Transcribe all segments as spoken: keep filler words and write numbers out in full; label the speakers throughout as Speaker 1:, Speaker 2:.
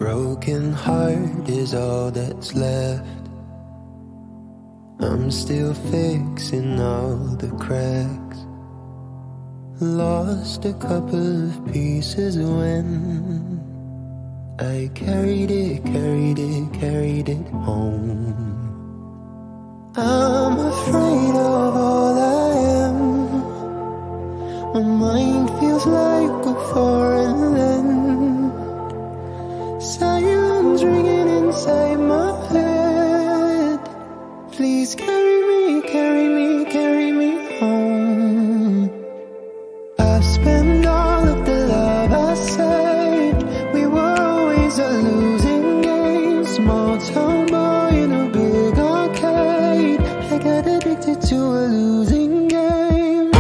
Speaker 1: broken heart is all that's left. I'm still fixing all the cracks. Lost a couple of pieces when I carried it, carried it, carried it home. I'm afraid of all I am. My mind feels like a foreign land. Silence ringing inside my head. Please carry me, carry me, carry me home. I've spent all of the love I saved. We were always a losing game. Small town boy in a big arcade. I got addicted to a losing game.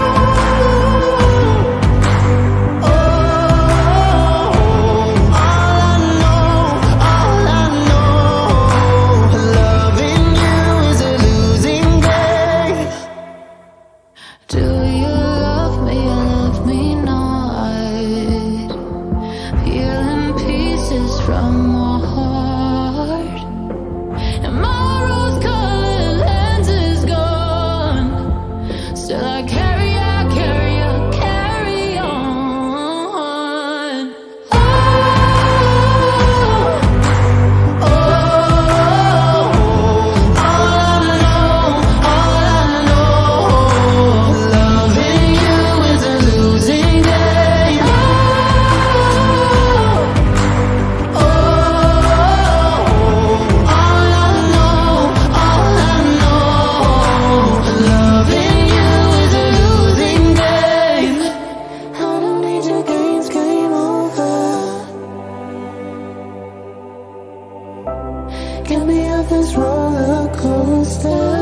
Speaker 1: Get me off this roller coaster.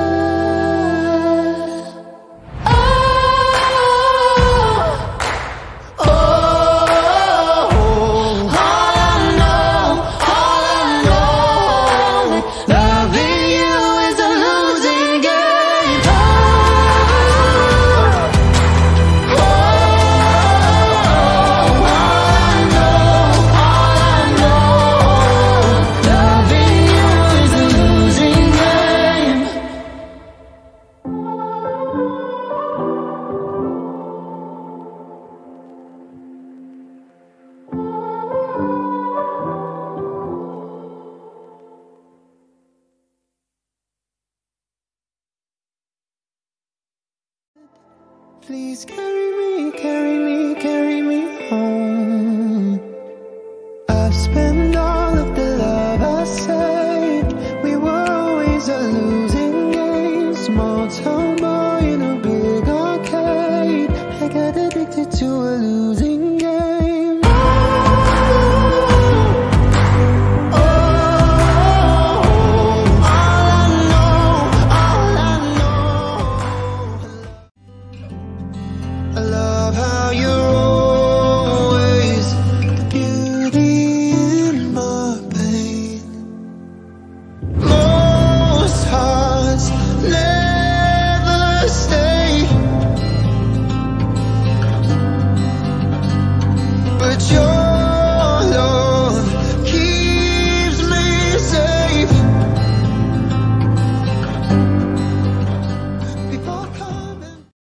Speaker 1: Please carry me, carry me, carry me home. I've spent all of the love I saved. We were always a losing game. Small town